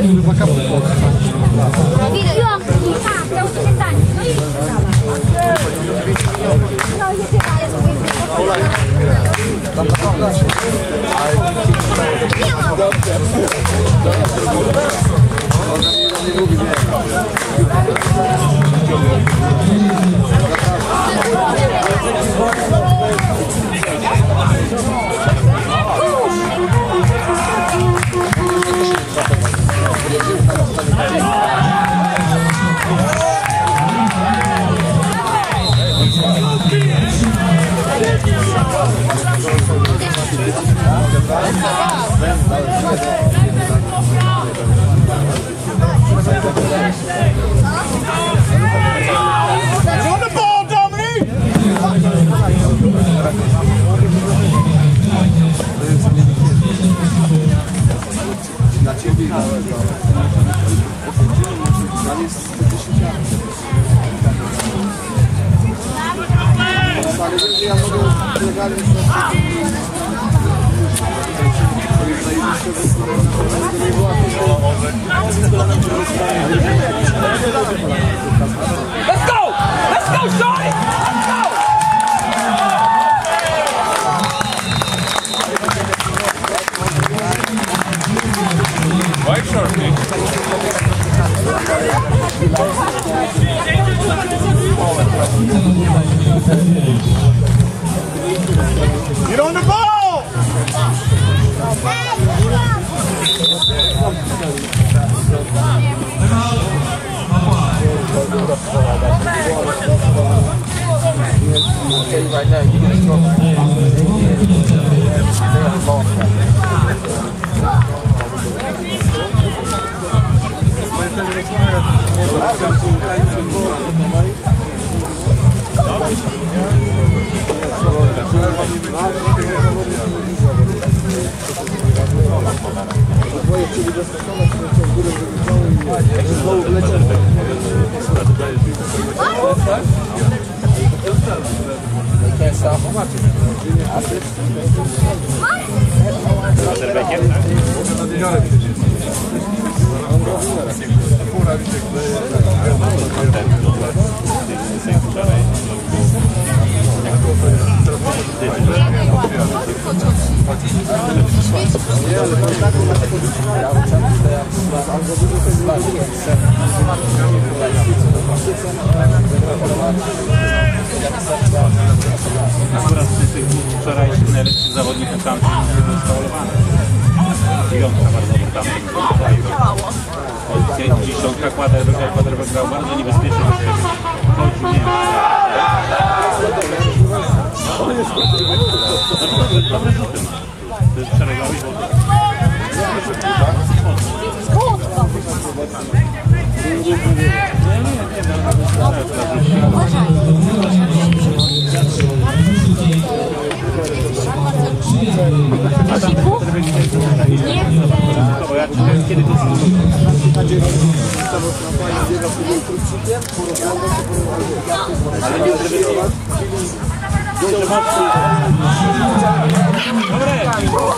Get on the ball! I'll tell you right now, you're going to struggle. They have lost They can't stop them. Akurat z tych wczorajszych najlepszych zawodników tamtych został olowany. Dziewiątka bardzo tamtych. Dziesiątka Kłader grał bardzo niebezpiecznie do siebie. Chodził, nie wiem. Dobre rzuty ma. To jest szeregowy, bo ja czytałem kiedy to ale nie zrobiłem. Dobre!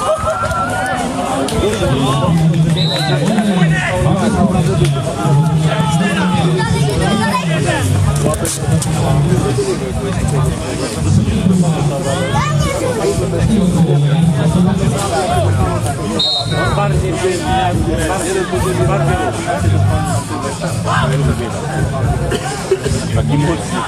Bardziej taki mocny.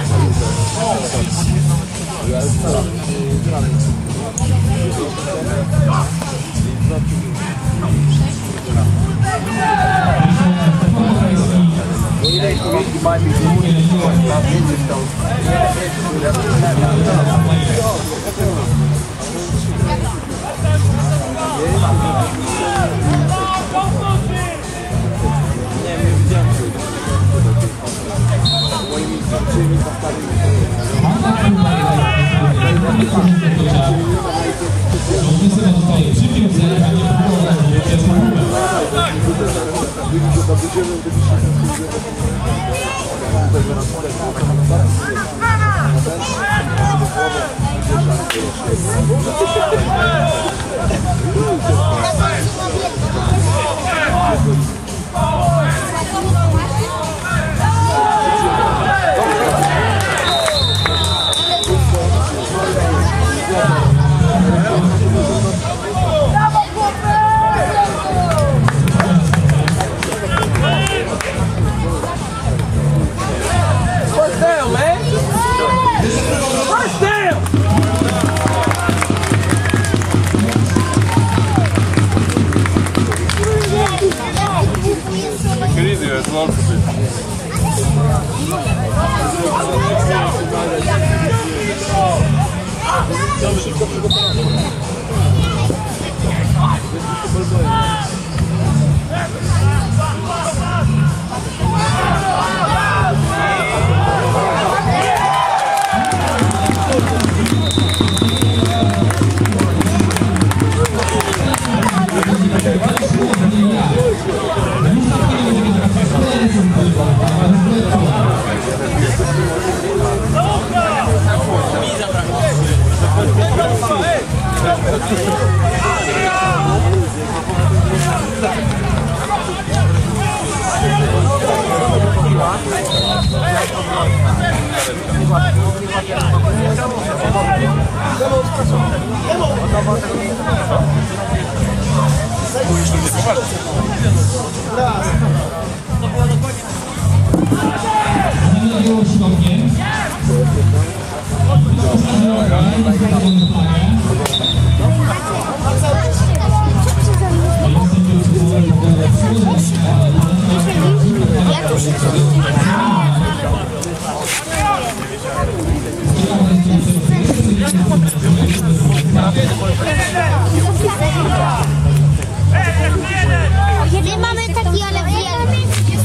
Kiedy mamy taki, ale wielki.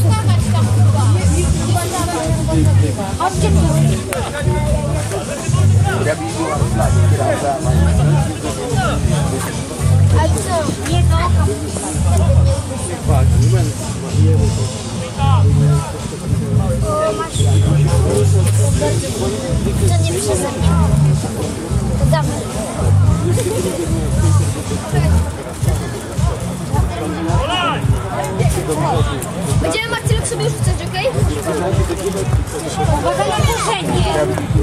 Chodźcie tu. A co? Nie to? O, masz. To nie przeze mnie. To damy. Będziemy Marcylek sobie rzucać, okej? Uwaga na korzenie.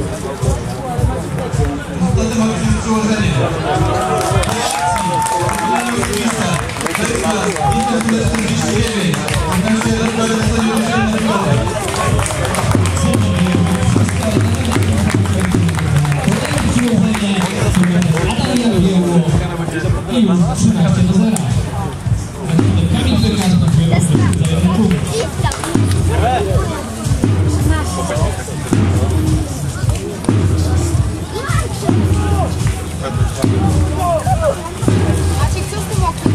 Maciek, co z tym okiem?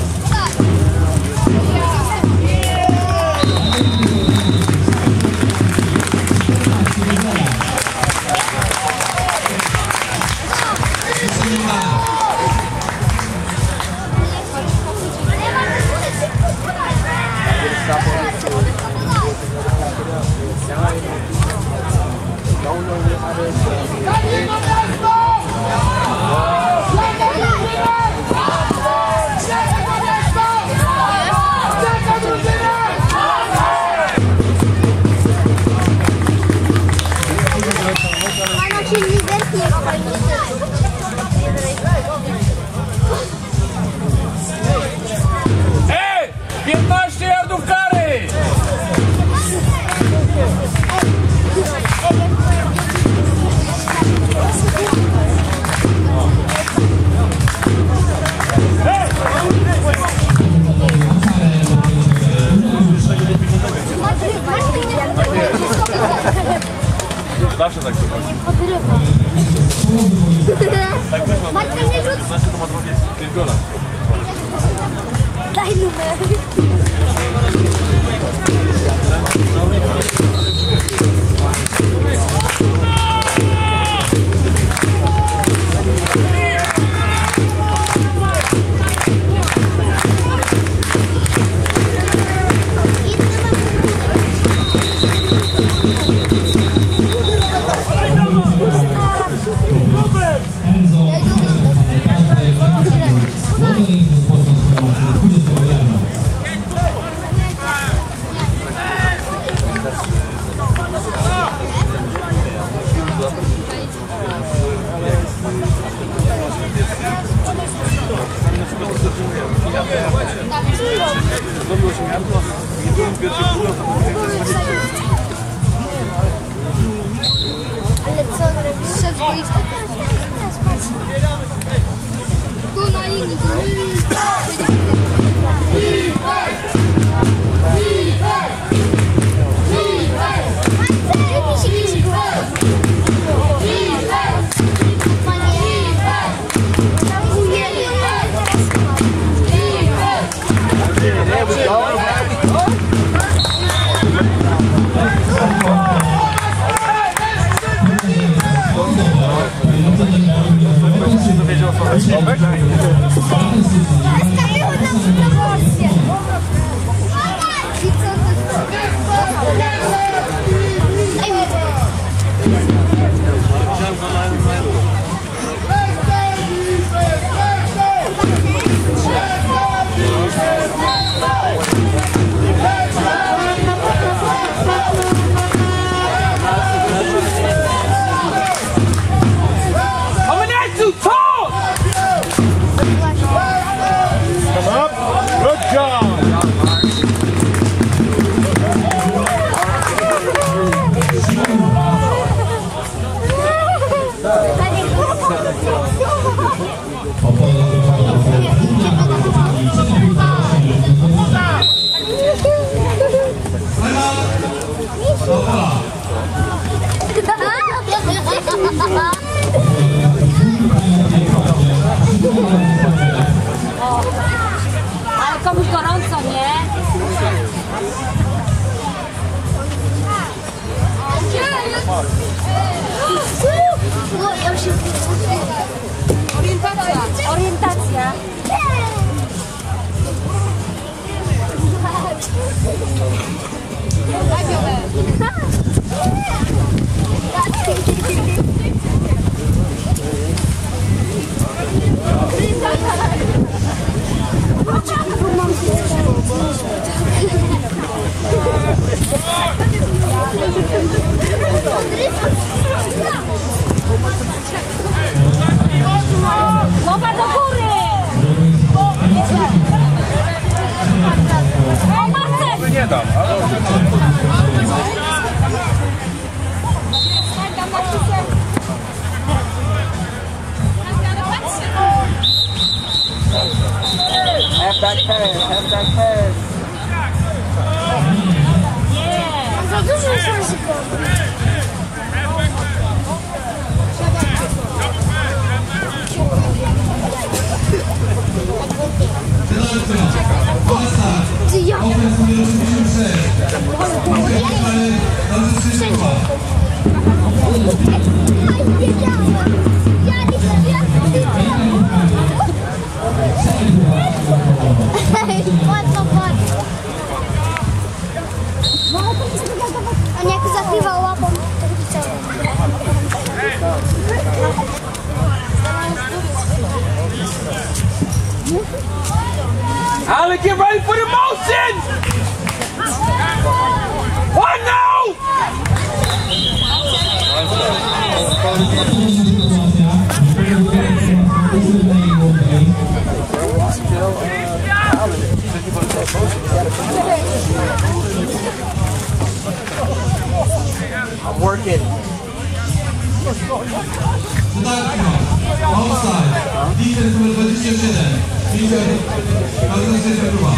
Hej! 15 yardów kary! Zawsze tak wychodzi. Matka nie rzuć. Znaczy to ma 25 gola. Daj numer. Ale co, szedł z boiska? Tu na linii. Dowiedział o co chodzi? Coming at you, tall! Come up. Good job. Ale komuś gorąco, nie? Orientacja. Orientacja. Głowa do góry! O, Marcel! Nie dam, ale... Half back pass, half back pass. Za dużo ryzyko. Ty ja. On jak zakrywał łapą, to widziałem. Allen, get ready for the motion! What now? I'm working. Offside. Defense numer 27. Peter, bardzo się próba.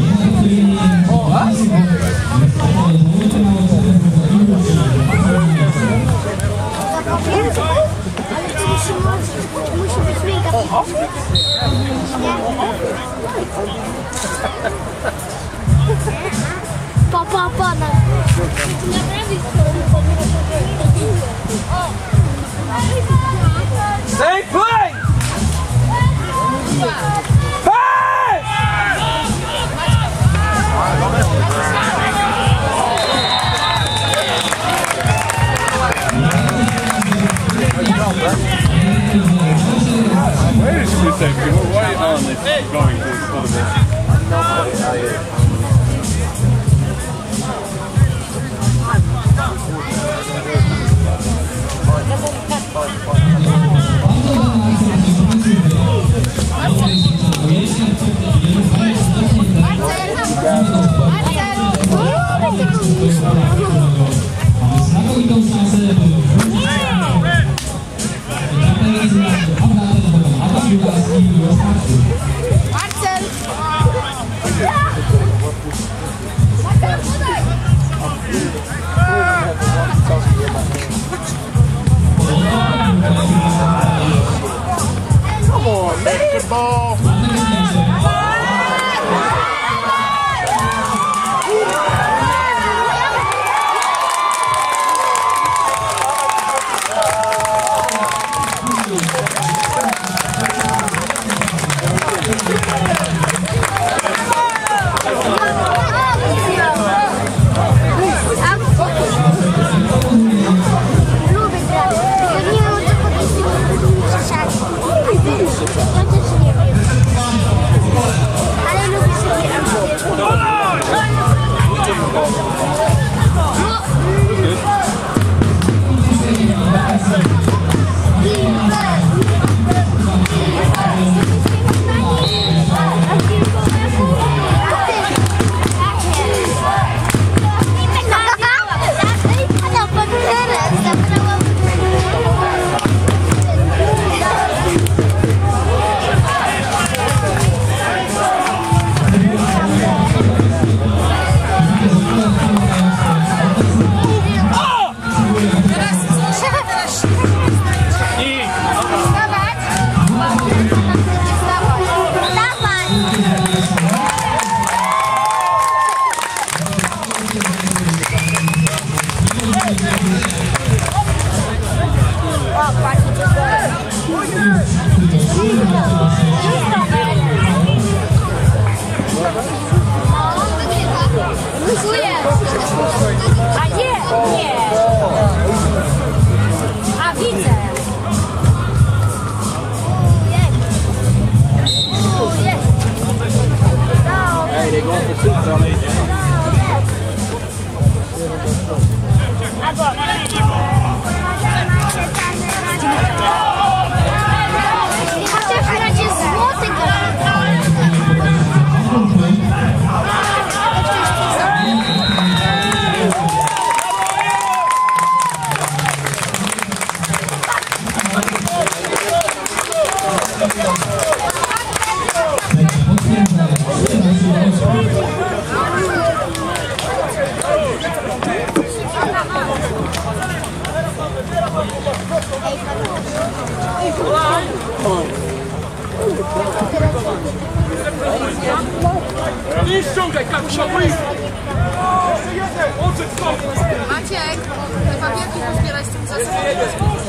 Ale to musi być miękka. Pa. Same play! Pass! Wait a second. Why on this going to the Marcel! A nie, nie. A widzę. Hey, they going for soup, so they Nie ściągaj, Karusia, Maciek, te papierki pozbierać z tym zasobem.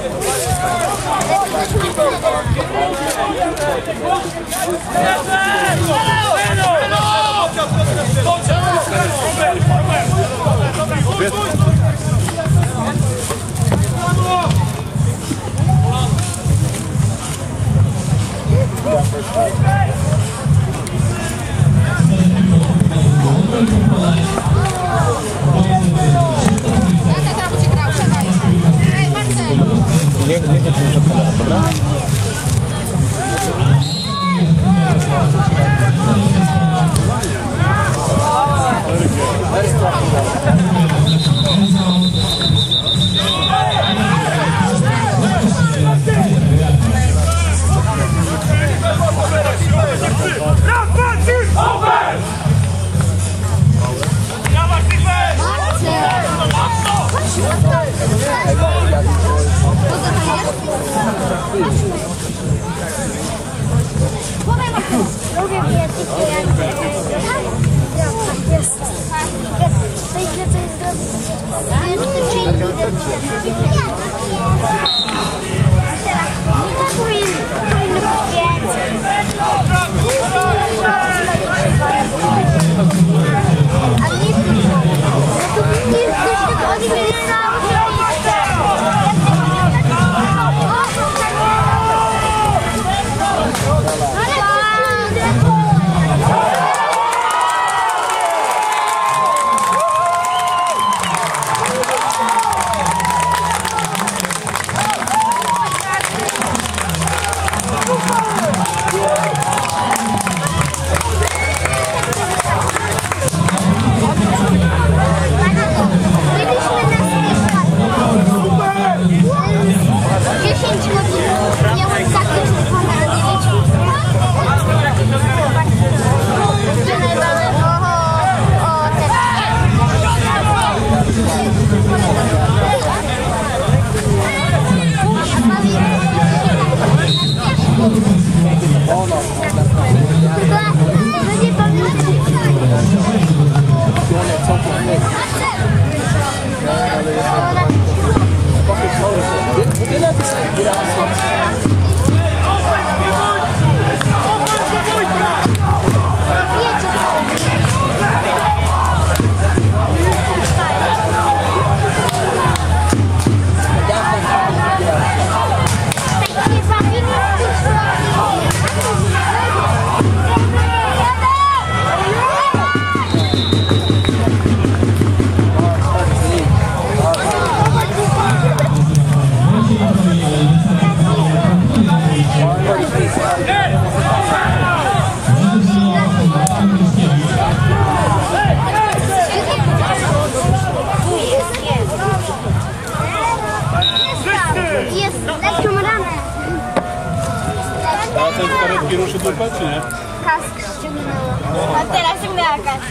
Ruszy dupę, czy nie? Kask ściągnęło. A teraz ściągnęła kask.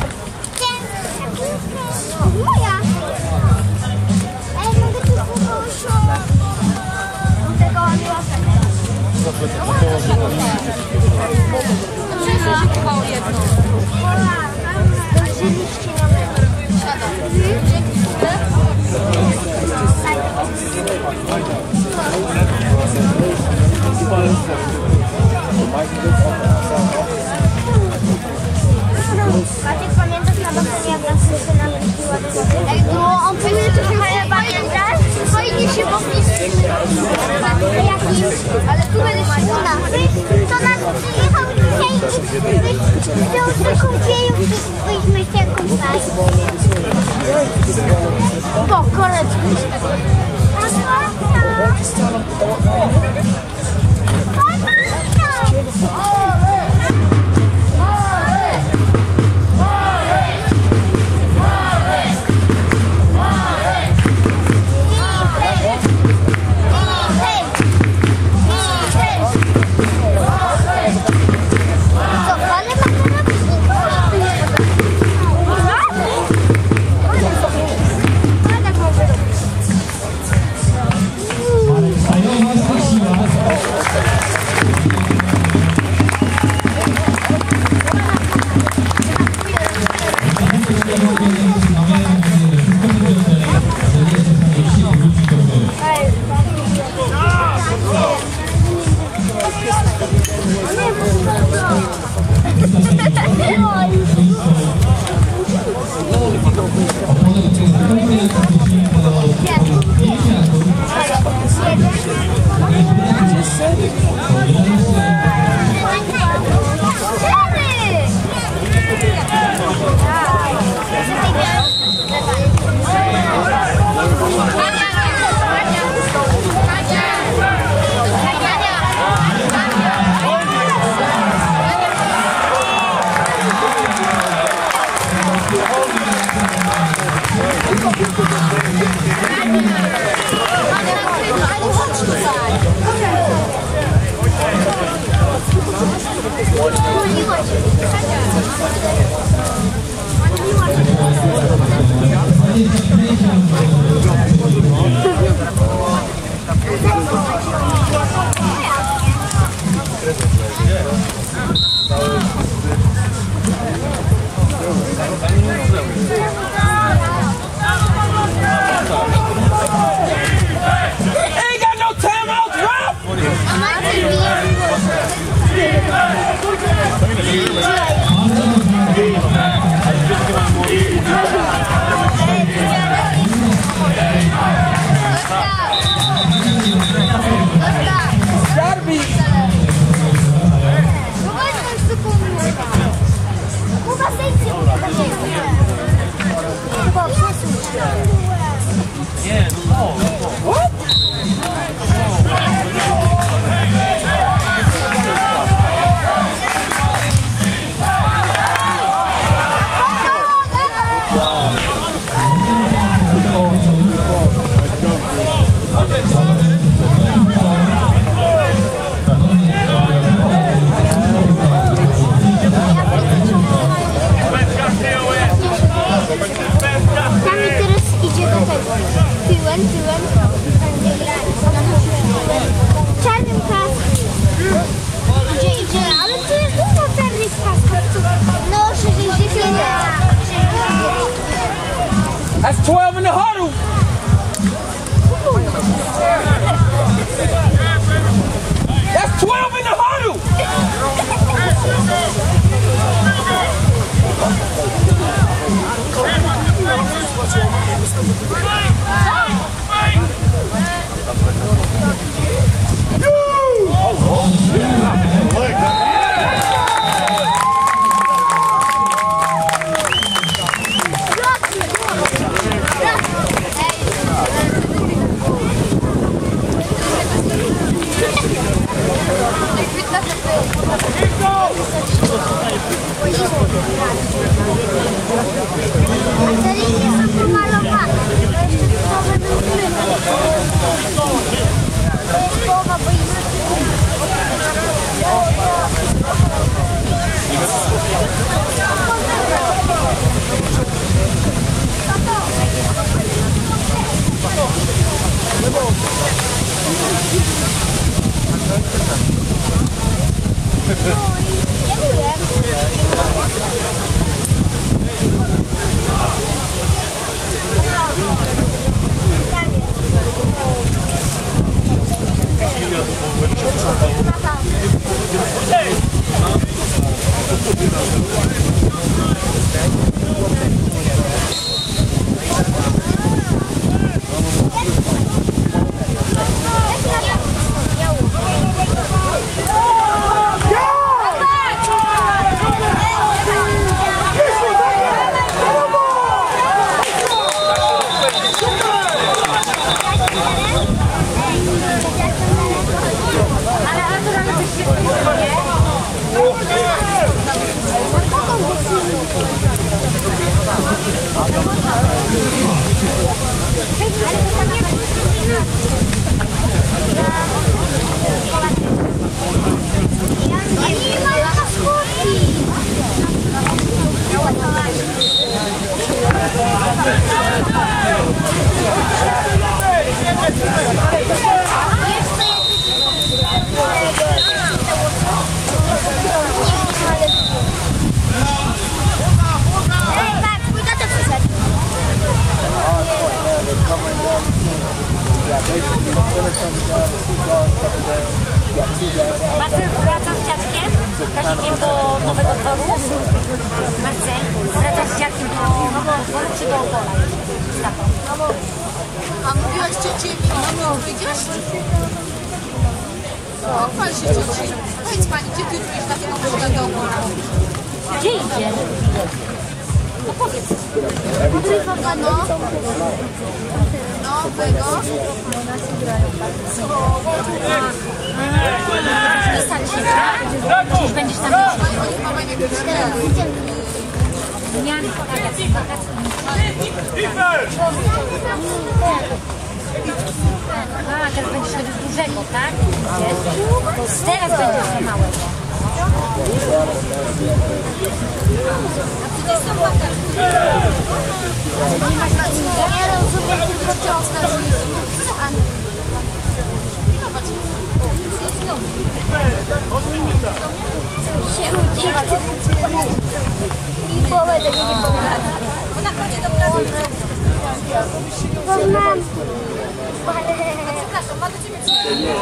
Moja! Ej, mogę tu poproszę. Tego odłapę. Przecież się kupało jedno. Oczywiście na mnie. Mike, To nas przyjechał dzisiaj wziął taką wieją, byśmy się kąpali. Po koreczku. Czarnym kasku. Idzie, ale to jest dużo czarnych kasków. No, 60. That's 12 in the huddle. That's 12 in the huddle. A te linie są pomalowane. Marcel wraca z dziadkiem, Kazikiem do Nowego Dworu. Marcel wraca z dziadkiem do Nowego Dworu czy do Opola? A mówiłaś cioci, no wyjdziesz? Pochwal się cioci. Powiedz pani, gdzie ty wyjdziesz na tego wyjścia do Opola? Gdzie idzie? No powiedz. Nowego. Wpisać się, tak? Czy już będziesz tam mieszkać? Oni chyba nie Zmiany wakacji. A, teraz będziesz chodził z dużego, tak? Teraz będziesz za małego. Ja rozumiem tylko ciągle. Się udziwa. I połowę tego nie pomaga. Ona chodzi do pracy. Bo mam... Przepraszam, ma do ciebie przyjechać.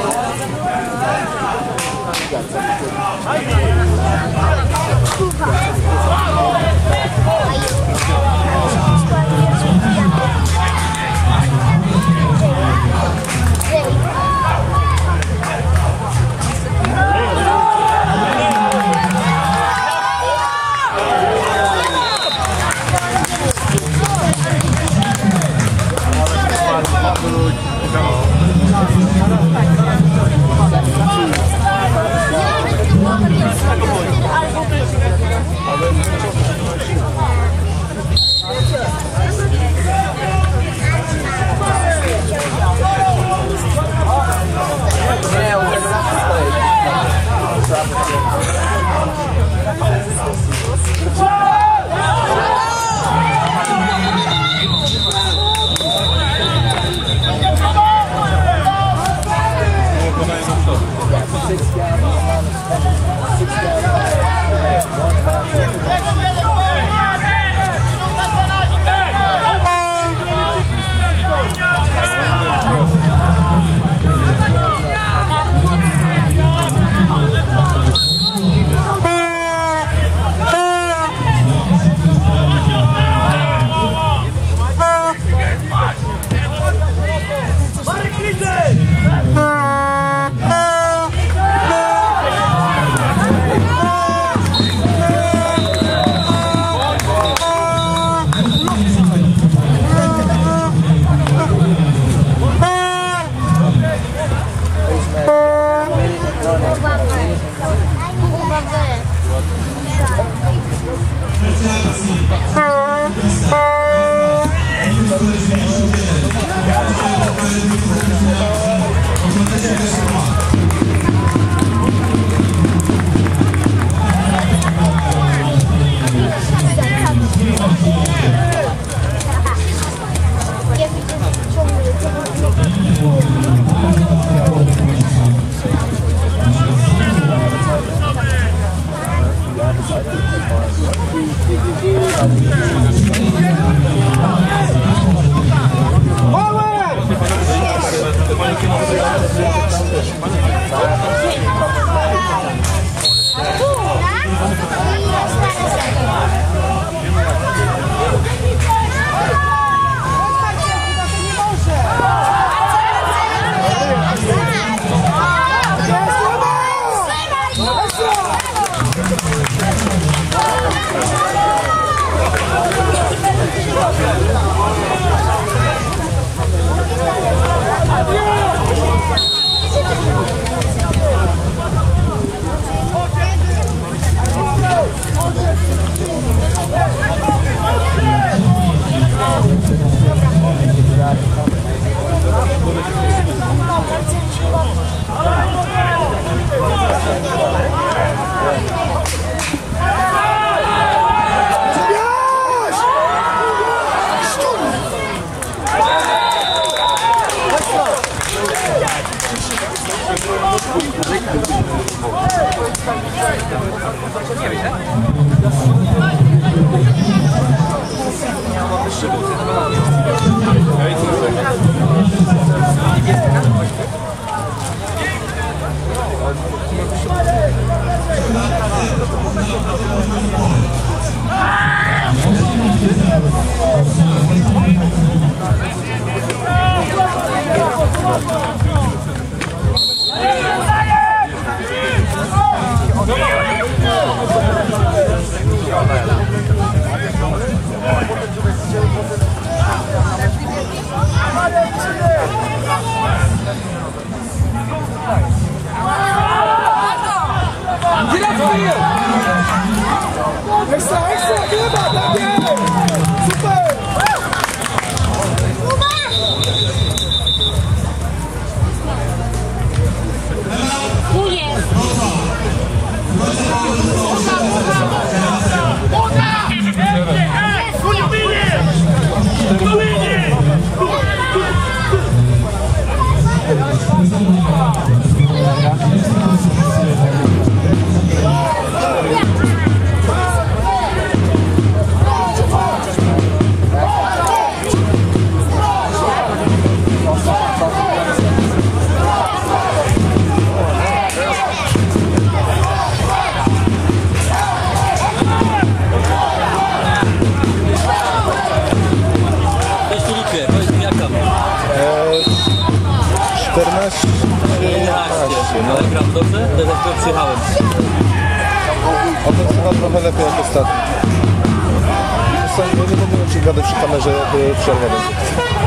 dzisiaj, no. Ale gram dobrze? To za chwilę przyjechałem. Ofensywa trochę lepiej jak ostatnio. Nie będę ci gadać przy kamerze, jak przerwa będzie.